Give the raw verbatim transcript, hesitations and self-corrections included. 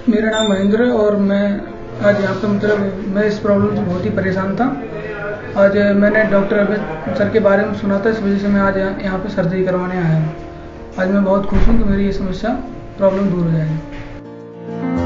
मेरा नाम महेंद्र है और मैं आज यहाँ पे मतलब मैं इस प्रॉब्लम से बहुत ही परेशान था। आज मैंने डॉक्टर अमित सर के बारे में सुना था, इस वजह से मैं आज यहाँ पे सर्जरी करवाने आया हूँ। आज मैं बहुत खुश हूँ कि मेरी ये समस्या प्रॉब्लम दूर हो जाएगी।